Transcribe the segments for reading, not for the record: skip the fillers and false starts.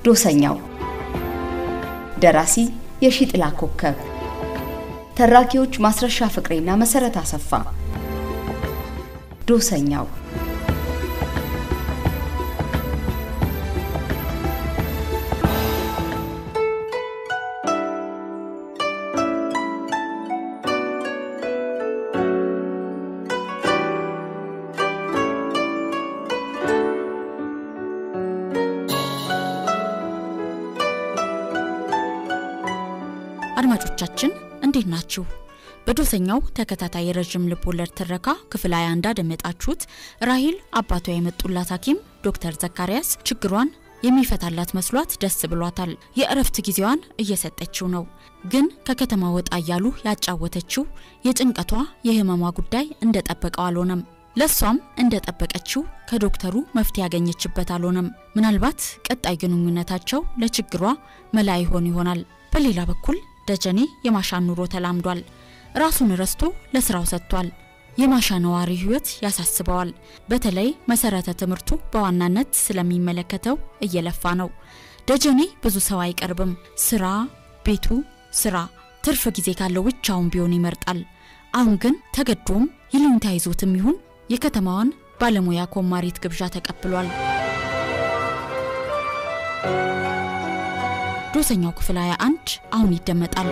ዶሰኛው ደራሲ የሺጥላ ኮከብ ተራኪዎች ማስረሻ ፍቅሬና መሰረት አሰፋ ዶሰኛው አድማጮቻችን እንዴት ናችሁ? በዶሰኛው ተከታታይ ረጅም ልቦለድ ትረካ ክፍል 21 አደመጣችሁት። ራሂል አባቷ የመጡላት ሐኪም ዶክተር ዘካሪያስ ችግሯን የሚፈታላት መስሏት ደስ ብሏታል። የእረፍት ጊዜዋን እየሰጠችው ነው። ግን ከከተማ ወጣ ያሉ ያጫወተችው የጭንቀቷ የህመሟ ጉዳይ እንደጠበቀው አልሆነም። ለሷም እንደጠበቀችው ከዶክተሩ መፍትሄ ያገኘችበት አልሆነም። ምናልባት ቀጣይ ግንኙነታቸው ለችግሯ መላ ይሆን ይሆናል። በሌላ በኩል ደጀኔ የማሻን ኑሮ ተላምዷል። ራሱን ረስቶ ለስራው ሰጥቷል። የማሻ ነዋሪ ህይወት ያሳስበዋል። በተለይ መሰረተ ትምርቱ በዋናነት ስለሚመለከተው እየለፋ ነው። ደጀኔ ብዙ ሰው አይቀርብም። ስራ፣ ቤቱ፣ ስራ። ትርፍ ጊዜ ካለው ብቻውን ቢሆን ይመርጣል። አሁን ግን ተገዶም ይሉኝታ ይዞትም ይሁን የከተማዋን ባለሙያ ኮማሪት ግብዣ ተቀብሏል። ዶሰኛው ክፍል 21 አሁን ይደመጣል።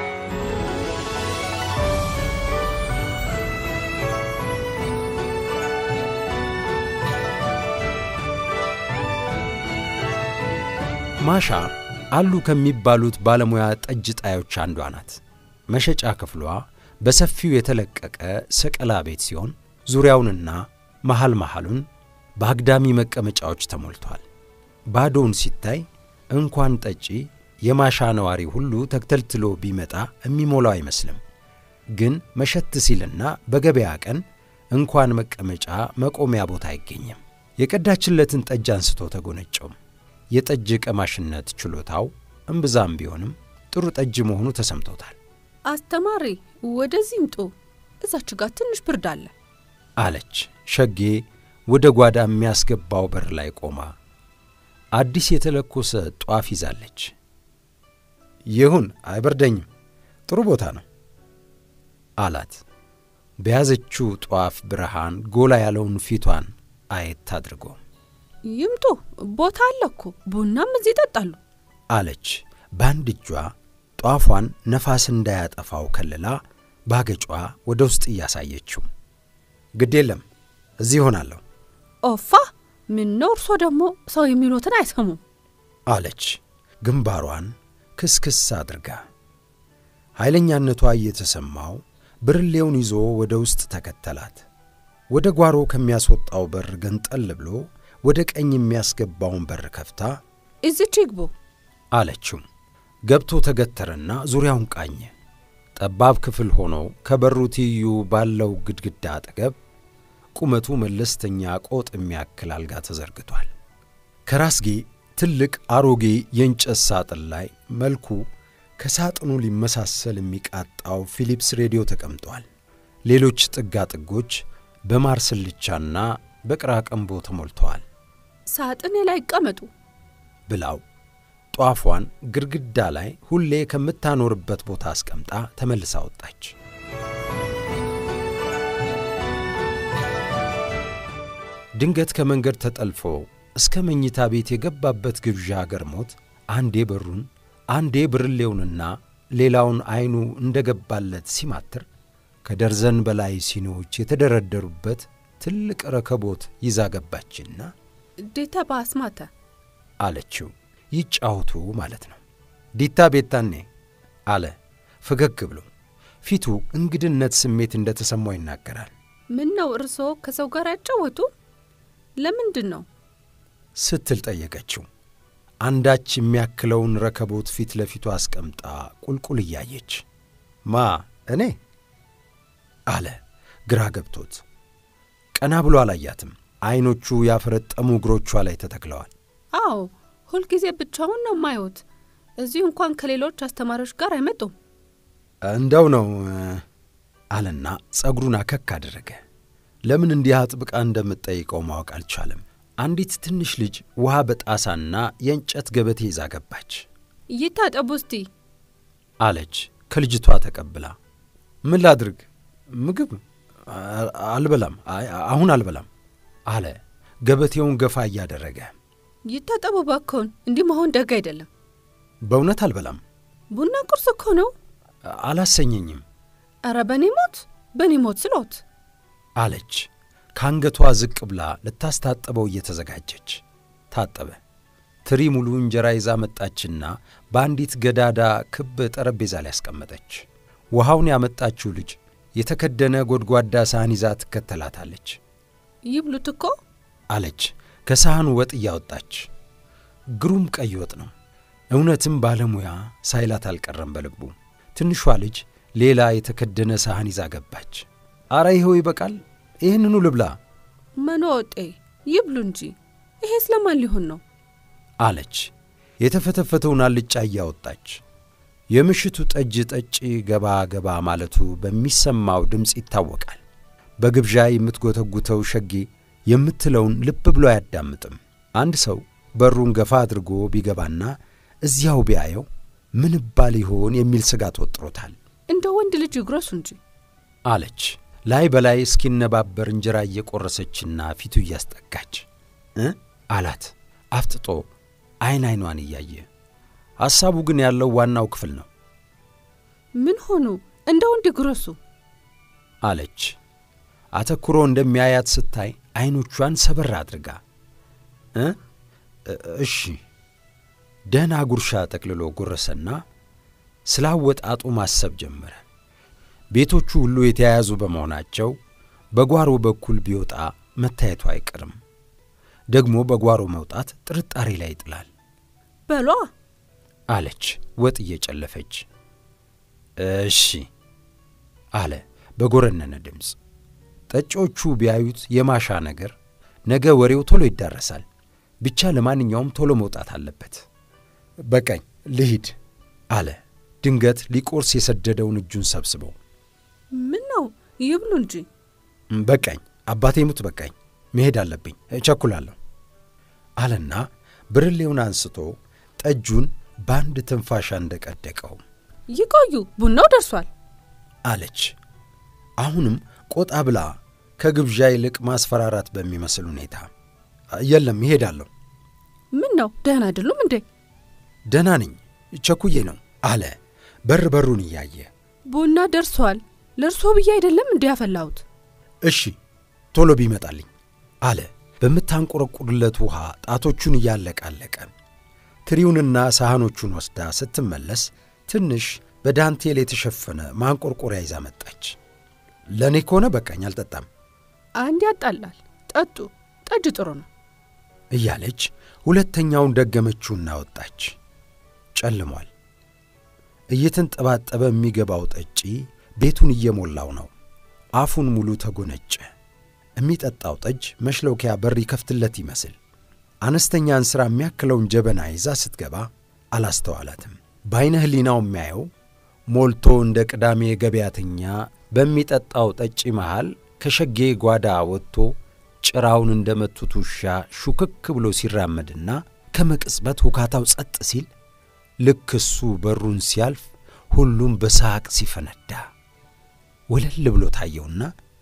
ማሻ አሉ ከሚባሉት ባለሙያ ጠጅ ጣዮች አንዷ ናት። መሸጫ ክፍሏ በሰፊው የተለቀቀ ሰቀላ ቤት ሲሆን ዙሪያውንና መሐሉን በአግዳሚ መቀመጫዎች ተሞልቷል። ባዶውን ሲታይ እንኳን ጠጪ የማሻ ነዋሪ ሁሉ ተክተልትሎ ቢመጣ የሚሞላው አይመስልም። ግን መሸት ሲልና በገበያ ቀን እንኳን መቀመጫ መቆሚያ ቦታ አይገኝም። የቀዳችለትን ጠጅ አንስቶ ተጎነጨው። የጠጅ ቀማሽነት ችሎታው እምብዛም ቢሆንም ጥሩ ጠጅ መሆኑ ተሰምቶታል። አስተማሪ ወደዚህ ምጡ፣ እዛች ጋር ትንሽ ብርድ አለ አለች ሸጌ ወደ ጓዳ የሚያስገባው በር ላይ ቆማ። አዲስ የተለኮሰ ጧፍ ይዛለች። ይሁን አይበርደኝም፣ ጥሩ ቦታ ነው አላት። በያዘችው ጧፍ ብርሃን ጎላ ያለውን ፊቷን አየት አድርጎ ይምጡ፣ ቦታ አለኮ፣ ቡናም እዚህ ይጠጣሉ አለች። በአንድ እጇ ጧፏን ነፋስ እንዳያጠፋው ከለላ ባገጯ ወደ ውስጥ እያሳየችው ግድ የለም እዚህ ሆናለሁ። ኦፋ ምን ነው እርሶ ደግሞ ሰው የሚሉትን አይሰሙም አለች ግንባሯን ክስክስ አድርጋ። ኃይለኛነቷ እየተሰማው ብርሌውን ይዞ ወደ ውስጥ ተከተላት። ወደ ጓሮ ከሚያስወጣው በር ገንጠል ብሎ ወደ ቀኝ የሚያስገባውን በር ከፍታ እዚች ይግቡ አለችው። ገብቶ ተገተረና ዙሪያውን ቃኘ። ጠባብ ክፍል ሆኖ ከበሩ ትይዩ ባለው ግድግዳ አጠገብ ቁመቱ መለስተኛ ቆጥ የሚያክል አልጋ ተዘርግቷል። ከራስጌ ትልቅ አሮጌ የእንጨት ሳጥን ላይ መልኩ ከሳጥኑ ሊመሳሰል የሚቃጣው ፊሊፕስ ሬዲዮ ተቀምጧል። ሌሎች ጥጋጥጎች በማር ስልቻና በቅራቅንቦ ተሞልተዋል። ሳጥን ላይ ቀመጡ ብላው ጧፏን ግድግዳ ላይ ሁሌ ከምታኖርበት ቦታ አስቀምጣ ተመልሳ ወጣች። ድንገት ከመንገድ ተጠልፎ እስከ መኝታ ቤት የገባበት ግብዣ ገርሞት አንዴ በሩን አንዴ ብርሌውንና ሌላውን አይኑ እንደገባለት ሲማትር ከደርዘን በላይ ሲኖች የተደረደሩበት ትልቅ ረከቦት ይዛ ገባችና ዲታ ባስማታ አለችው። ይጫውቱ ማለት ነው። ዲታ ቤታኔ አለ ፈገግ ብሎ። ፊቱ እንግድነት ስሜት እንደተሰማው ይናገራል። ምን ነው እርሶ ከሰው ጋር ያጫወቱ ለምንድን ነው ስትል ጠየቀችው። አንዳች የሚያክለውን ረከቦት ፊት ለፊቱ አስቀምጣ ቁልቁል እያየች ማ እኔ አለ ግራ ገብቶት። ቀና ብሎ አላያትም። አይኖቹ ያፈረጠሙ እግሮቿ ላይ ተተክለዋል። አዎ ሁሉ ጊዜ ብቻውን ነው ማይወት። እዚህ እንኳን ከሌሎች አስተማሪዎች ጋር አይመጡም። እንደው ነው አለና ጸጉሩን አከክ አደረገ። ለምን እንዲህ አጥብቃ እንደምትጠይቀው ማወቅ አልቻለም። አንዲት ትንሽ ልጅ ውሃ በጣሳና የእንጨት ገበቴ ይዛ ገባች። ይታጠቡ እስቲ አለች ከልጅቷ ተቀብላ። ምን ላድርግ? ምግብ አልበላም፣ አሁን አልበላም አለ ገበቴውን ገፋ እያደረገ። ይታጠቡ ባክዎን፣ እንዲህ መሆን ደግ አይደለም። በእውነት አልበላም። ቡና ቁርስ እኮ ነው። አላሰኘኝም። ኧረ በኔ ሞት ስሎት አለች ካንገቷ ዝቅ ብላ ልታስታጥበው እየተዘጋጀች። ታጠበ። ትሪ ሙሉ እንጀራ ይዛ መጣችና በአንዲት ገዳዳ ክብ ጠረጴዛ ላይ አስቀመጠች። ውሃውን ያመጣችው ልጅ የተከደነ ጎድጓዳ ሳህን ይዛ ትከተላታለች። ይብሉት እኮ አለች ከሳህኑ ወጥ እያወጣች። ግሩም ቀይ ወጥ ነው። እውነትም ባለሙያ ሳይላት አልቀረም በልቡ። ትንሿ ልጅ ሌላ የተከደነ ሳህን ይዛ ገባች። አረ ይኸው ይበቃል፣ ይህንኑ ልብላ። መኖጤ ይብሉ እንጂ ይሄ ስለማን ሊሆን ነው? አለች የተፈተፈተውን አልጫ እያወጣች። የምሽቱ ጠጅ ጠጪ ገባ ገባ ማለቱ በሚሰማው ድምፅ ይታወቃል። በግብዣ የምትጎተጉተው ሸጌ የምትለውን ልብ ብሎ አያዳምጥም። አንድ ሰው በሩን ገፋ አድርጎ ቢገባና እዚያው ቢያየው ምን ባል ይሆን የሚል ስጋት ወጥሮታል። እንደ ወንድ ልጅ ይግረሱ እንጂ አለች ላይ በላይ እስኪነባበር እንጀራ እየቆረሰችና ፊቱ እያስጠጋች። አላት አፍጥጦ አይኗን እያየ። ሐሳቡ ግን ያለው ዋናው ክፍል ነው። ምን ሆኑ? እንደ ወንድ ይግረሱ አለች አተኩሮ እንደሚያያት ስታይ አይኖቿን ሰበር አድርጋ። እሺ ደህና ጉርሻ ጠቅልሎ ጎረሰና ስላወጣጡ ማሰብ ጀመረ። ቤቶቹ ሁሉ የተያያዙ በመሆናቸው በጓሮ በኩል ቢወጣ መታየቱ አይቀርም። ደግሞ በጓሮ መውጣት ጥርጣሬ ላይ ይጥላል። በሏ አለች ወጥ እየጨለፈች። እሺ አለ በጎረነነ ድምፅ። ጠጮቹ ቢያዩት የማሻ ነገር ነገ ወሬው ቶሎ ይዳረሳል። ብቻ ለማንኛውም ቶሎ መውጣት አለበት። በቃኝ ልሂድ አለ ድንገት ሊቆርስ የሰደደውን እጁን ሰብስበው። ምን ነው? ይብሉ እንጂ። በቃኝ አባቴ ሙት በቃኝ፣ መሄድ አለብኝ፣ እቸኩላለሁ አለና ብርሌውን አንስቶ ጠጁን በአንድ ትንፋሽ እንደቀደቀው። ይቆዩ ቡናው ደርሷል አለች አሁንም ቆጣ ብላ ከግብዣ ይልቅ ማስፈራራት በሚመስል ሁኔታ። የለም ይሄዳለሁ። ምን ነው ደህና አይደሉም እንዴ? ደህና ነኝ፣ ቸኩዬ ነው አለ በሩን እያየ። ቡና ደርሷል፣ ለርሶ ብዬ አይደለም እንዴ ያፈላሁት? እሺ ቶሎ ቢመጣልኝ አለ በምታንቆረቁርለት ውሃ ጣቶቹን እያለቃለቀ። ትሪውንና ሳህኖቹን ወስዳ ስትመለስ ትንሽ በዳንቴል የተሸፈነ ማንቆርቆሪያ ይዛ መጣች። ለኔ ከሆነ በቃኝ አልጠጣም። አንድ ያጣላል፣ ጠጡ፣ ጠጅ ጥሩ ነው እያለች ሁለተኛውን ደገመችውና ወጣች። ጨልሟል። እየተንጠባጠበ የሚገባው ጠጪ ቤቱን እየሞላው ነው። አፉን ሙሉ ተጎነጨ። የሚጠጣው ጠጅ መሽለኪያ በር ይከፍትለት ይመስል አነስተኛ እንስራ የሚያክለውን ጀበና ይዛ ስትገባ አላስተዋላትም። በአይነ ህሊናው የሚያየው ሞልቶ እንደ ቅዳሜ ገበያተኛ በሚጠጣው ጠጪ መሃል ከሸጌ ጓዳ ወጥቶ ጭራውን እንደመቱት ውሻ ሹክክ ብሎ ሲራመድና ከመቅጽበት ሁካታው ጸጥ ሲል ልክ እሱ በሩን ሲያልፍ ሁሉም በሳቅ ሲፈነዳ ወለል ብሎ ታየውና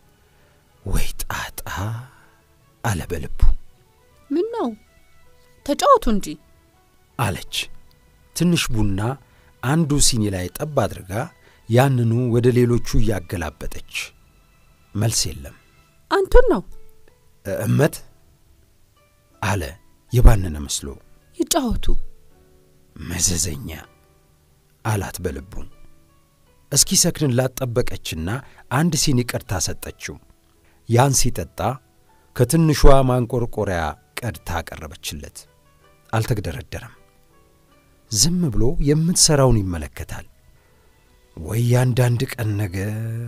ወይ ጣጣ አለ በልቡ። ምን ነው? ተጫወቱ እንጂ አለች ትንሽ ቡና አንዱ ሲኒ ላይ ጠብ አድርጋ ያንኑ ወደ ሌሎቹ ያገላበጠች። መልስ የለም። አንቱን ነው እመት አለ የባነነ መስሎ። ይጫወቱ መዘዘኛ አላት በልቡ። እስኪ ሰክንን ላጠበቀችና አንድ ሲኒ ቀድታ ሰጠችው። ያን ሲጠጣ ከትንሿ ማንቆርቆሪያ ቀድታ አቀረበችለት። አልተግደረደረም። ዝም ብሎ የምትሰራውን ይመለከታል። ወይ አንዳንድ ቀን ነገር።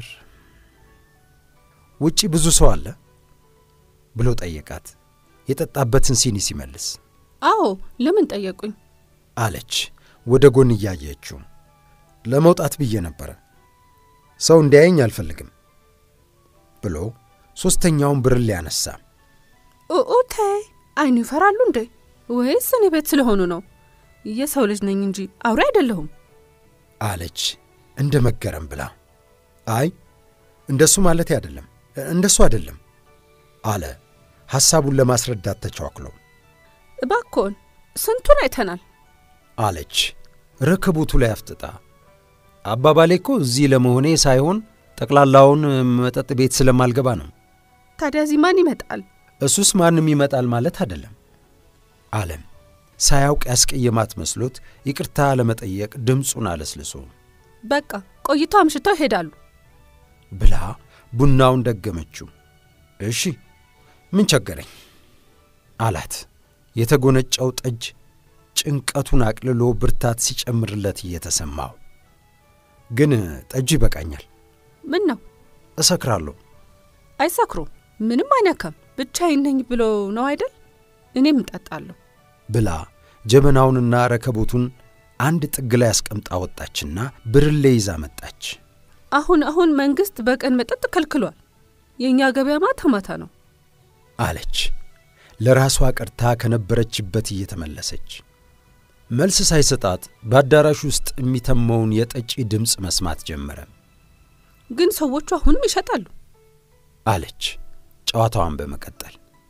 ውጪ ብዙ ሰው አለ ብሎ ጠየቃት የጠጣበትን ሲኒ ሲመልስ። አዎ ለምን ጠየቁኝ አለች ወደ ጎን እያየችው። ለመውጣት ብዬ ነበር፣ ሰው እንዲያየኝ አልፈልግም ብሎ ሶስተኛውን ብርሌ ያነሳ። ኡኡቴ አይን ይፈራሉ እንዴ? ወይስ እኔ ቤት ስለሆኑ ነው? የሰው ልጅ ነኝ እንጂ አውሬ አይደለሁም አለች እንደ መገረም ብላ። አይ እንደሱ ማለት አይደለም፣ እንደሱ አይደለም አለ ሐሳቡን ለማስረዳት ተቻክሎ። እባክዎን ስንቱን አይተናል አለች ረከቦቱ ላይ አፍጥጣ። አባባሌ እኮ እዚህ ለመሆኔ ሳይሆን ጠቅላላውን መጠጥ ቤት ስለማልገባ ነው። ታዲያ እዚህ ማን ይመጣል? እሱስ ማንም ይመጣል ማለት አይደለም አለም ሳያውቅ ያስቀየማት መስሎት ይቅርታ ለመጠየቅ ድምጹን አለስልሶ። በቃ ቆይተው አምሽተው ይሄዳሉ ብላ ቡናውን ደገመችው። እሺ ምን ቸገረኝ አላት። የተጎነጨው ጠጅ ጭንቀቱን አቅልሎ ብርታት ሲጨምርለት እየተሰማው። ግን ጠጅ ይበቃኛል። ምን ነው? እሰክራለሁ። አይሰክሩ፣ ምንም አይነካም። ብቻዬን ነኝ ብሎ ነው አይደል? እኔም እጠጣለሁ ብላ ጀበናውንና ረከቦቱን አንድ ጥግ ላይ አስቀምጣ ወጣችና ብርሌ ይዛ መጣች። አሁን መንግስት በቀን መጠጥ ከልክሏል። የኛ ገበያ ማታ ማታ ነው አለች ለራሷ ቀርታ ከነበረችበት እየተመለሰች። መልስ ሳይሰጣት በአዳራሽ ውስጥ የሚተመውን የጠጪ ድምጽ መስማት ጀመረ። ግን ሰዎቹ አሁንም ይሸጣሉ አለች ጨዋታዋን በመቀጠል።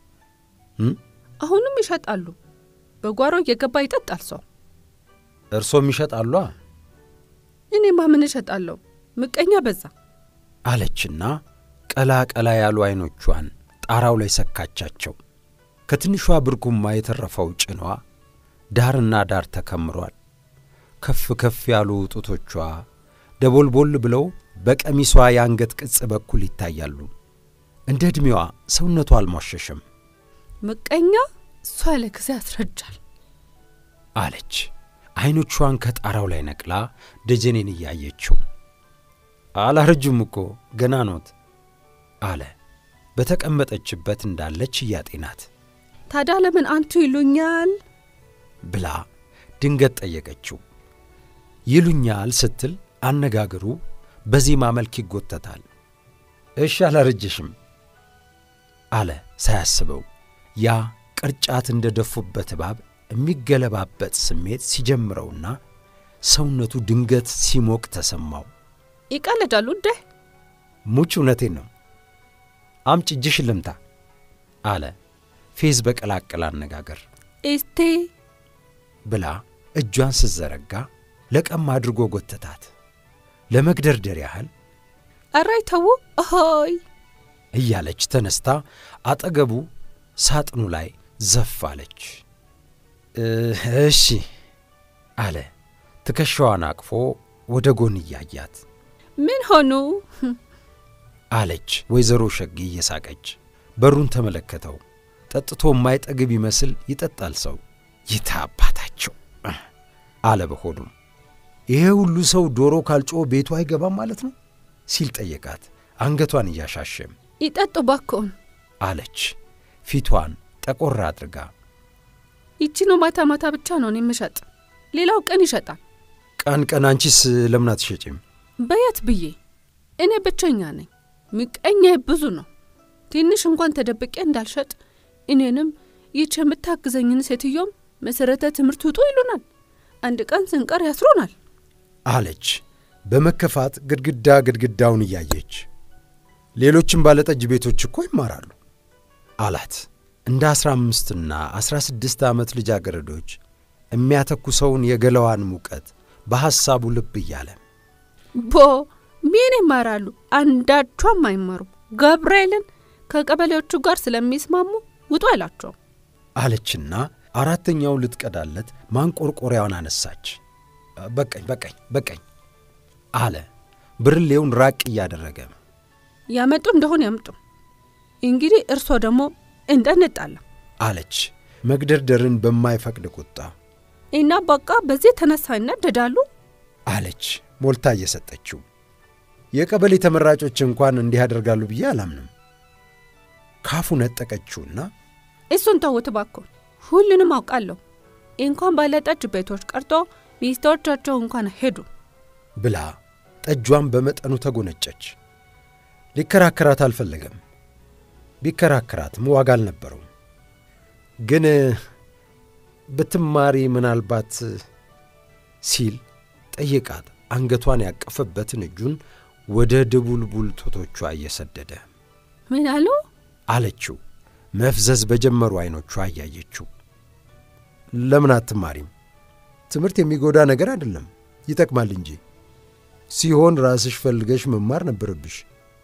አሁንም ይሸጣሉ። በጓሮ እየገባ ይጠጣል ሰው። እርሶም ይሸጣሉ? እኔማ ምን እሸጣለሁ? ምቀኛ በዛ አለችና ቀላ ቀላ ያሉ አይኖቿን ጣራው ላይ ሰካቻቸው። ከትንሿ ብርጉማ የተረፈው ጭኗ ዳርና ዳር ተከምሯል። ከፍ ከፍ ያሉ ጡቶቿ ደቦልቦል ብለው በቀሚሷ ያንገት ቅጽ በኩል ይታያሉ። እንደ እድሜዋ ሰውነቷ አልሟሸሸም። ምቀኛ እሷ ለጊዜ ያስረጃል አለች አይኖቿን ከጣራው ላይ ነቅላ ደጀኔን እያየችው። አላረጁም እኮ ገና ኖት አለ በተቀመጠችበት እንዳለች እያጤናት። ታዲያ ለምን አንቱ ይሉኛል ብላ ድንገት ጠየቀችው። ይሉኛል ስትል አነጋገሩ በዜማ መልክ ይጎተታል። እሺ አላረጀሽም አለ ሳያስበው። ያ ቅርጫት እንደደፉበት እባብ የሚገለባበት ስሜት ሲጀምረውና ሰውነቱ ድንገት ሲሞቅ ተሰማው። ይቀለዳሉ እንዴ? ሙች እውነቴን ነው። አምጪ እጅሽ ልምታ አለ ፌዝ በቀላቀለ አነጋገር። እስቲ ብላ እጇን ስትዘረጋ ለቀም አድርጎ ጎተታት። ለመግደርደር ያህል አራይተው አይ እያለች ተነስታ አጠገቡ ሳጥኑ ላይ ዘፋለች። እሺ አለ ትከሻዋን አቅፎ ወደ ጎን እያያት። ምን ሆኑ አለች ወይዘሮ ሸጊ እየሳቀች። በሩን ተመለከተው። ጠጥቶ የማይጠግብ ይመስል ይጠጣል ሰው። ይታባታቸው አለ በሆዱ። ይሄ ሁሉ ሰው ዶሮ ካልጮ ቤቱ አይገባም ማለት ነው ሲል ጠየቃት አንገቷን እያሻሸም። ይጠጡ ባክዎን አለች ፊቷን ጠቆር አድርጋ። ይቺ ነው ማታ ማታ ብቻ ነው የምሸጥ፣ ሌላው ቀን ይሸጣል። ቀን አንቺስ ለምን አትሸጪም? በየት ብዬ? እኔ ብቸኛ ነኝ። ምቀኛ ብዙ ነው። ትንሽ እንኳን ተደብቄ እንዳልሸጥ እኔንም ይቺ የምታግዘኝን ሴትዮም መሰረተ ትምህርት ውጡ ይሉናል። አንድ ቀን ስንቀር ያስሩናል አለች በመከፋት ግድግዳውን እያየች። ሌሎችም ባለጠጅ ቤቶች እኮ ይማራሉ አላት። እንደ 15 እና 16 ዓመት ልጃገረዶች የሚያተኩሰውን የገለዋን ሙቀት በሐሳቡ ልብ እያለ ምን ይማራሉ? አንዳቸውም አይማሩም። ገብርኤልን ከቀበሌዎቹ ጋር ስለሚስማሙ ውጡ አይላቸው አለችና አራተኛው ልትቀዳለት ማንቆርቆሪያውን አነሳች። በቀኝ አለ ብርሌውን ራቅ እያደረገ። ያመጡ እንደሆነ ያምጡ፣ እንግዲህ እርሶ ደግሞ እንደነጣላ አለች መግደርደርን በማይፈቅድ ቁጣ። እና በቃ በዚህ ተነሳና ደዳሉ አለች ሞልታ እየሰጠችው። የቀበሌ ተመራጮች እንኳን እንዲህ ያደርጋሉ ብዬ አላምንም። ካፉ ነጠቀችውና እሱን ተውት ባክዎ፣ ሁሉንም አውቃለሁ። እንኳን ባለጠጅ ቤቶች ቀርቶ ሚስቶቻቸው እንኳን ሄዱ ብላ ጠጇን በመጠኑ ተጎነጨች። ሊከራከራት አልፈለገም። ቢከራከራትም ዋጋ አልነበረውም። ግን ብትማሪ ምናልባት ሲል ጠየቃት። አንገቷን ያቀፈበትን እጁን ወደ ድቡልቡል ጡቶቿ እየሰደደ ምን አሉ አለችው። መፍዘዝ በጀመሩ አይኖቿ አያየችው። ለምን አትማሪም? ትምህርት የሚጎዳ ነገር አይደለም፣ ይጠቅማል እንጂ ሲሆን ራስሽ ፈልገሽ መማር ነበርብሽ።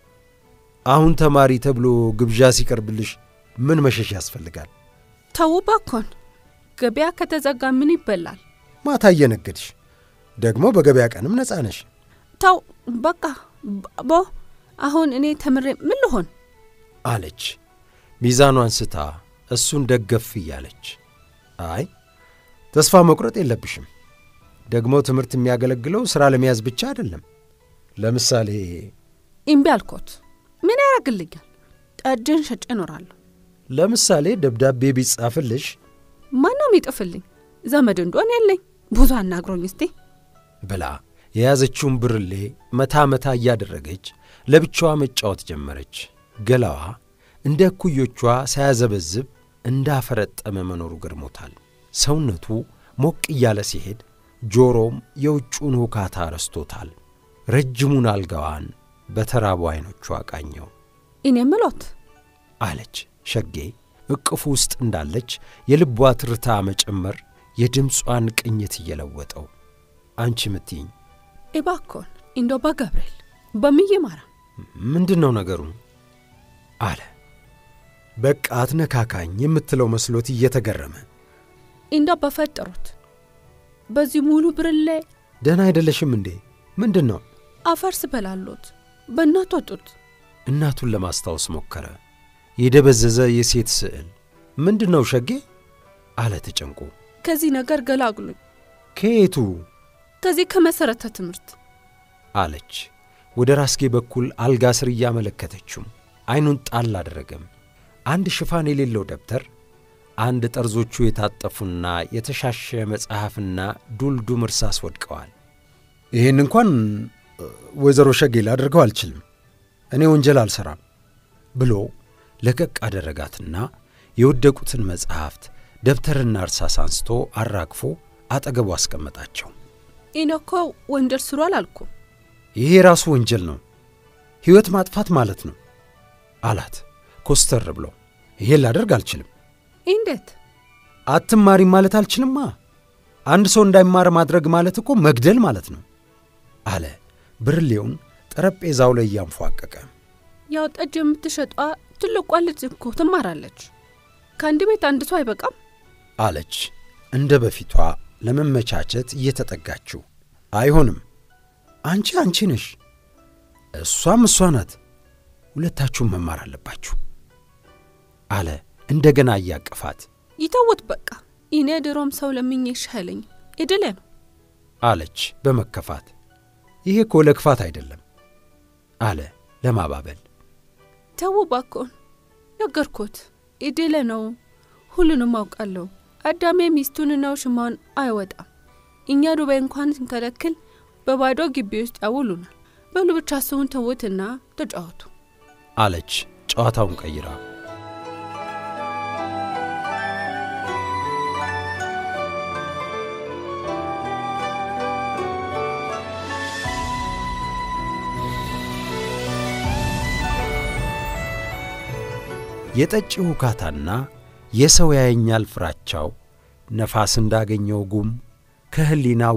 አሁን ተማሪ ተብሎ ግብዣ ሲቀርብልሽ ምን መሸሽ ያስፈልጋል? ተው ባኮን፣ ገበያ ከተዘጋ ምን ይበላል? ማታ እየነገድሽ ደግሞ በገበያ ቀንም ነፃ ነሽ። ተው በቃ ቦ፣ አሁን እኔ ተምሬ ምን ልሆን አለች ሚዛኗን ስታ እሱን ደገፍ እያለች። አይ ተስፋ መቁረጥ የለብሽም። ደግሞ ትምህርት የሚያገለግለው ሥራ ለመያዝ ብቻ አይደለም። ለምሳሌ እምቢ አልኩት። ምን ያደርግልኛል? ጠጅን ሸጬ እኖራለሁ። ለምሳሌ ደብዳቤ ቢጻፍልሽ ማነው የሚጥፍልኝ? ዘመድ እንደሆነ የለኝ። ብዙ አናግሮኝ እስቲ ብላ የያዘችውን ብርሌ መታ መታ እያደረገች ለብቻዋ መጫወት ጀመረች። ገላዋ እንደ እኩዮቿ ሳያዘበዝብ እንዳፈረጠመ መኖሩ ገርሞታል። ሰውነቱ ሞቅ እያለ ሲሄድ ጆሮም የውጩን ሁካታ ረስቶታል። ረጅሙን አልጋዋን በተራቡ አይኖቿ ቃኘው። እኔ ምሎት አለች ሸጌ እቅፉ ውስጥ እንዳለች የልቧ ትርታ መጨመር የድምጿን ቅኝት እየለወጠው። አንቺ ምትይኝ እባክዎን እንደው በገብርኤል በምዬ ማርያም ምንድነው ነገሩ? አለ በቃ አትነካካኝ የምትለው መስሎት እየተገረመ። እንደው በፈጠሩት በዚህ ሙሉ ብርሌ ደህና አይደለሽም እንዴ? ምንድነው? አፈር ስበላሎት በእናቱ ወጡት። እናቱን ለማስታወስ ሞከረ። የደበዘዘ የሴት ስዕል። ምንድነው ሸጌ? አለ ተጨንቆ። ከዚህ ነገር ገላግሉኝ። ከየቱ? ከዚህ ከመሰረተ ትምህርት አለች ወደ ራስጌ በኩል አልጋ ስር እያመለከተችው። አይኑን ጣል አደረገም። አንድ ሽፋን የሌለው ደብተር፣ አንድ ጠርዞቹ የታጠፉና የተሻሸ መጽሐፍና ዱልዱም እርሳስ ወድቀዋል። ይሄን እንኳን ወይዘሮ ሸጌ ላደርገው አልችልም፣ እኔ ወንጀል አልሰራም ብሎ ለቀቅ አደረጋትና የወደቁትን መጽሐፍት ደብተርና እርሳስ አንስቶ አራግፎ አጠገቡ አስቀመጣቸው። ኢነኮ ወንጀል ስሩ አላልኩም። ይሄ ራሱ ወንጀል ነው፣ ሕይወት ማጥፋት ማለት ነው አላት ኮስተር ብሎ። ይሄን ላደርግ አልችልም። እንዴት? አትማሪ ማለት አልችልማ። አንድ ሰው እንዳይማር ማድረግ ማለት እኮ መግደል ማለት ነው አለ ብርሌውን ጠረጴዛው ላይ ያንፏቀቀ። ያው ጠጅ የምትሸጧ ትልቋ ልጅ እኮ ትማራለች። ከአንድ ቤት አንድ ሰው አይበቃም አለች እንደ በፊቷ ለመመቻቸት እየተጠጋችው። አይሆንም፣ አንቺ ነሽ፣ እሷም እሷ ናት፣ ሁለታችሁም መማር አለባችሁ አለ እንደገና እያቀፋት። ይተውት በቃ፣ እኔ ድሮም ሰው ለምኜ ይሻለኝ እድሌ ነው አለች በመከፋት። ይሄ እኮ ለክፋት አይደለም አለ ለማባበል። ተው ባኮን፣ ነገርኩት፣ እድሌ ነው፣ ሁሉንም አውቃለሁ። አዳሜ ሚስቱንና ሽማውን አይወጣም። እኛ ዱባይ እንኳን ስንከለክል በባዶ ግቢ ውስጥ ያውሉናል። በሉ ብቻ ሰውን ተውትና ተጫወቱ አለች ጨዋታውን ቀይራ። የጠጪ ሁካታና የሰው ያየኛል ፍራቻው ነፋስ እንዳገኘው ጉም ከህሊናው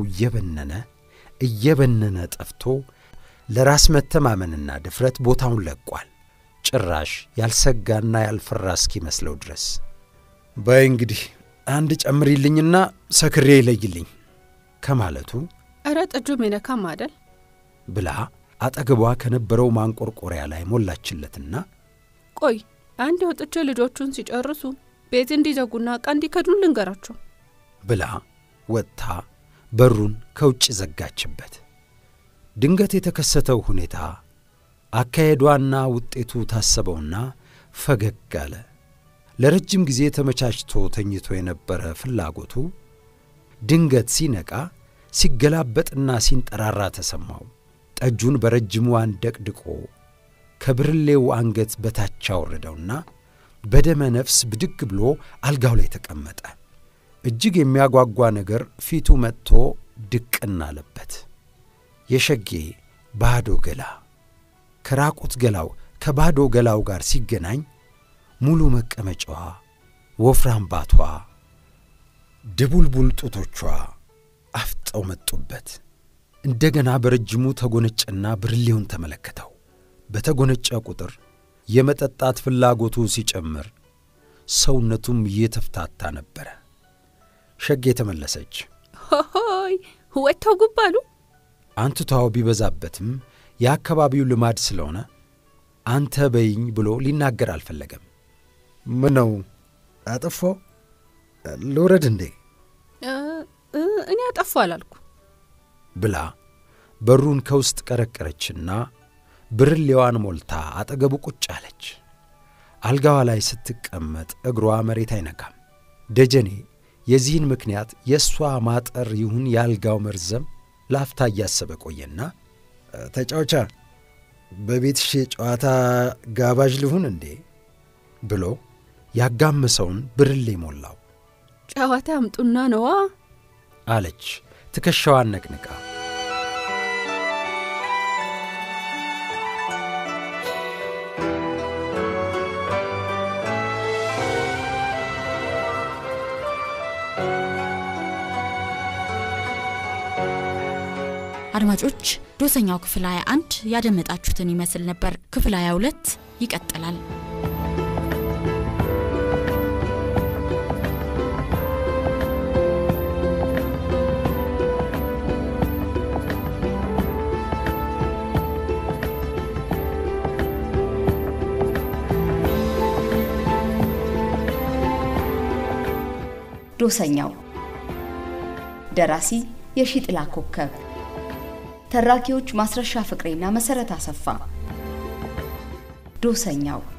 እየበነነ ጠፍቶ ለራስ መተማመንና ድፍረት ቦታውን ለቋል። ጭራሽ ያልሰጋና ያልፈራ እስኪመስለው ድረስ። በይ እንግዲህ አንድ ጨምሪልኝና ሰክሬ ይለይልኝ ከማለቱ አረ ጠጁ መነካም አይደል ብላ አጠገቧ ከነበረው ማንቆርቆሪያ ላይ ሞላችለትና ቆይ አንድ ወጥቼ ልጆቹን ሲጨርሱ ቤት እንዲዘጉና ዕቃ እንዲከዱን ልንገራቸው ብላ ወጥታ በሩን ከውጭ ዘጋችበት። ድንገት የተከሰተው ሁኔታ አካሄዷና ውጤቱ ታሰበውና ፈገግ አለ። ለረጅም ጊዜ ተመቻችቶ ተኝቶ የነበረ ፍላጎቱ ድንገት ሲነቃ ሲገላበጥና ሲንጠራራ ተሰማው። ጠጁን በረጅሙ አንደቅድቆ ከብርሌው አንገት በታች አወረደውና በደመ ነፍስ ብድግ ብሎ አልጋው ላይ ተቀመጠ። እጅግ የሚያጓጓ ነገር ፊቱ መጥቶ ድቅና አለበት። የሸጌ ባዶ ገላ ከራቁት ገላው ከባዶ ገላው ጋር ሲገናኝ ሙሉ መቀመጫዋ፣ ወፍራም ባቷ፣ ድቡልቡል ጡቶቿ አፍጠው መጡበት። እንደገና በረጅሙ ተጎነጨና ብርሌውን ተመለከተው። በተጎነጨ ቁጥር የመጠጣት ፍላጎቱ ሲጨምር ሰውነቱም እየተፍታታ ነበር። ሸጌ ተመለሰች። ሆይ ወጣው ጉባሉ አንቱታው ቢበዛበትም የአካባቢው ልማድ ስለሆነ አንተ በይኝ ብሎ ሊናገር አልፈለገም። ምነው አጠፋ ልውረድ እንዴ? እኔ አጠፋ አላልኩ ብላ በሩን ከውስጥ ቀረቀረችና ብርሌዋን ሞልታ አጠገቡ ቁጭ አለች። አልጋዋ ላይ ስትቀመጥ እግሯ መሬት አይነካም። ደጀኔ የዚህን ምክንያት የሷ ማጠር ይሁን ያልጋው መርዘም ላፍታ ያሰበ ቆየና ተጫውቻ በቤትሽ ጨዋታ ጋባዥ ልሁን እንዴ ብሎ ያጋመሰውን ብርሌ ሞላው። ጨዋታ አምጡና ነዋ አለች ትከሻዋን ነቅንቃ። አድማጮች ዶሰኛው ክፍል 21 ያደመጣችሁትን ይመስል ነበር። ክፍል 22 ይቀጥላል። ዶሰኛው ደራሲ የሺጥላ ኮከብ፣ ተራኪዎች ማስረሻ ፍቅሬና መሰረት አሰፋ። ዶሰኛው